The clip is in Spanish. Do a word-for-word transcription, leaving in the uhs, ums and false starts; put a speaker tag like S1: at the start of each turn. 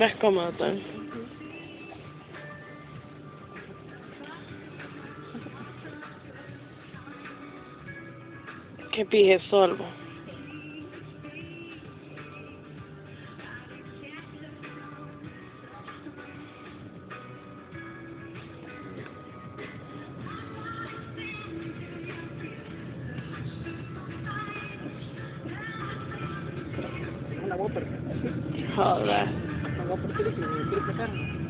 S1: ¿Ves cómo están? Qué pije sorbo.
S2: La voy a perder.
S1: Joder.
S2: La voy a perder y me quiero sacar.